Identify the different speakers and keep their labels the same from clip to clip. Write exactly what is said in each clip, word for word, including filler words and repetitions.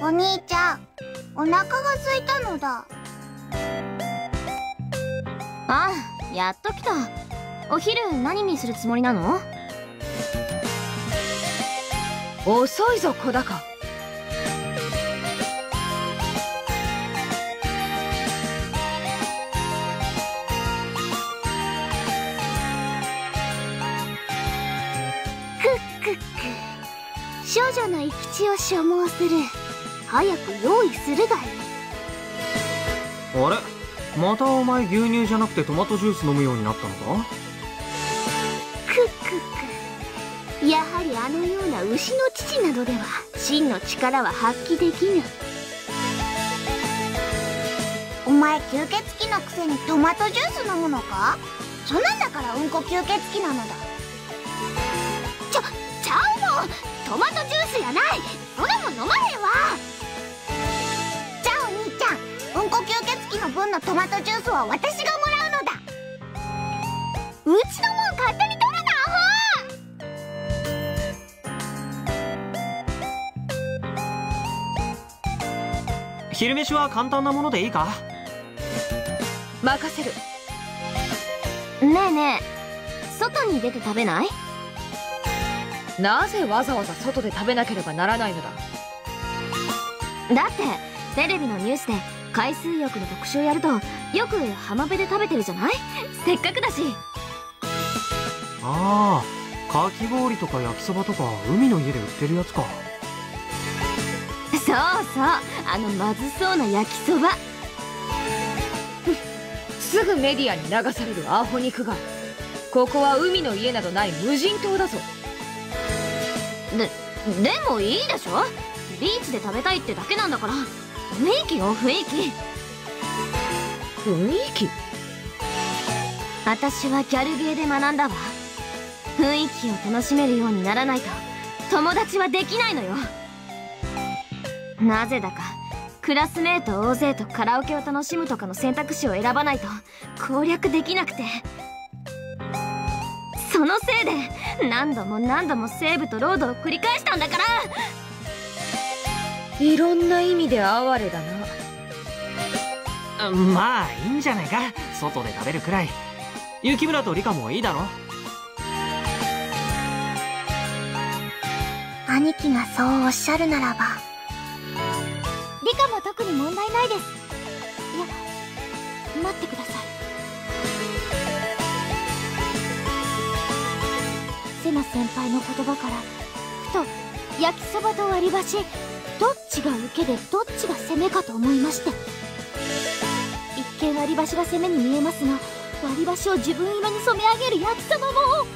Speaker 1: お兄ちゃん、お腹が空いたのだ。
Speaker 2: ああ、やっと来た。お昼何にするつもりなの？
Speaker 3: 遅いぞ小高。
Speaker 1: 少女の生き地を所望する。早く用意するがいい。
Speaker 4: あれ、またお前牛乳じゃなくてトマトジュース飲むようになったのか？
Speaker 1: くっくっく。やはりあのような牛の乳などでは真の力は発揮できぬ。お前吸血鬼のくせにトマトジュース飲むのか？そんなんだからうんこ吸血鬼なのだ。ちょ、ちゃうもん、トマトジュースやない。それも飲まへんわ。じゃあお兄ちゃん、うんこ吸血鬼の分のトマトジュースは私がもらうのだ。うちのもん勝手に取るな、アホ。
Speaker 4: 昼飯は簡単なものでいいか？
Speaker 3: 任せる。
Speaker 2: ねえねえ、外に出て食べない？
Speaker 3: なぜわざわざ外で食べなければならないのだ？
Speaker 2: だってテレビのニュースで海水浴の特集やるとよく浜辺で食べてるじゃない？せっかくだし。
Speaker 4: ああ、かき氷とか焼きそばとか海の家で売ってるやつか。
Speaker 2: そうそう、あのまずそうな焼きそば。
Speaker 3: すぐメディアに流されるアホ肉が。ここは海の家などない無人島だぞ。
Speaker 2: で、でもいいでしょ？ビーチで食べたいってだけなんだから。雰囲気よ、雰囲気。
Speaker 3: 雰囲気？
Speaker 2: 私はギャルゲーで学んだわ。雰囲気を楽しめるようにならないと友達はできないのよ。なぜだかクラスメート大勢とカラオケを楽しむとかの選択肢を選ばないと攻略できなくて、そのせいで何度も何度もセーブとロードを繰り返したんだから。
Speaker 3: いろんな意味で哀れだな。
Speaker 4: まあいいんじゃないか、外で食べるくらい。雪村とリカもいいだろ。
Speaker 1: 兄貴がそうおっしゃるならば。リカも特に問題ないです。いや、待ってください。セナ先輩の言葉からふと焼きそばと割り箸、どっちが受けでどっちが攻めかと思いまして。一見割り箸が攻めに見えますが、割り箸を自分色に染め上げる焼きそばも。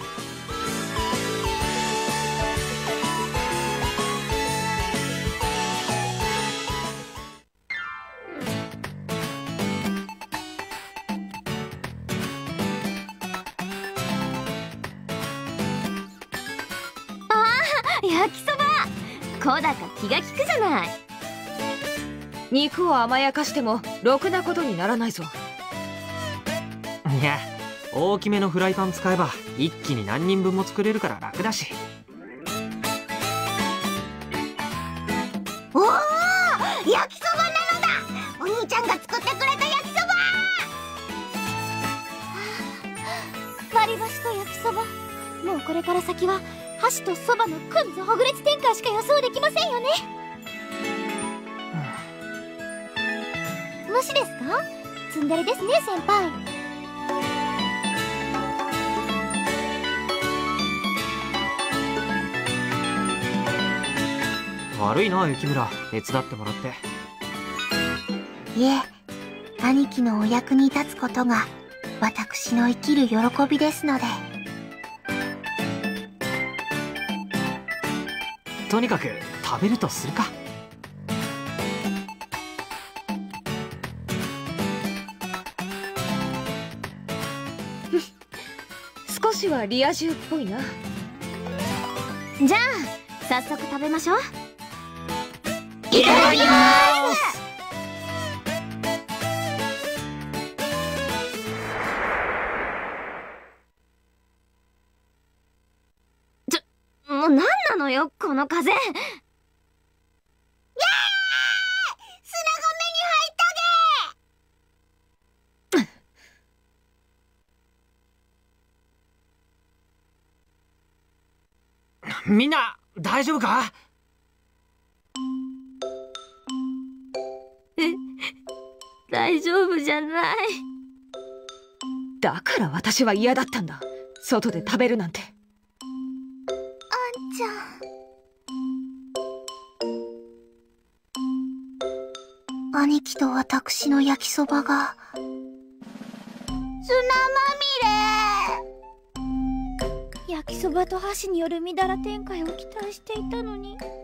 Speaker 1: 焼きそば、小高気が利くじゃない。
Speaker 3: 肉を甘やかしてもろくなことにならないぞ。
Speaker 4: いや、大きめのフライパン使えば一気に何人分も作れるから楽だし。
Speaker 1: おお、焼きそばなのだ。お兄ちゃんが作ってくれた焼きそば。割り箸と焼きそば、もうこれから先は箸とそばのくんずほぐれつ展開しか予想できませんよね。無視ですか？ツンデレですね、先輩。
Speaker 4: 悪いな雪村、手伝ってもらって。
Speaker 1: いえ、兄貴のお役に立つことが私の生きる喜びですので。
Speaker 4: とにかく食べるとするか。
Speaker 3: 少しはリア充っぽいな。
Speaker 2: じゃあ早速食べましょう。
Speaker 1: いただきます。
Speaker 2: もう何なのよこの風。やー！
Speaker 4: みんな大丈夫か？
Speaker 2: え、大丈夫じゃない。
Speaker 3: だから私は嫌だったんだ、外で食べるなんて。
Speaker 1: あんちゃん。兄貴と私の焼きそばが砂まみれ。焼きそばと箸によるみだら展開を期待していたのに。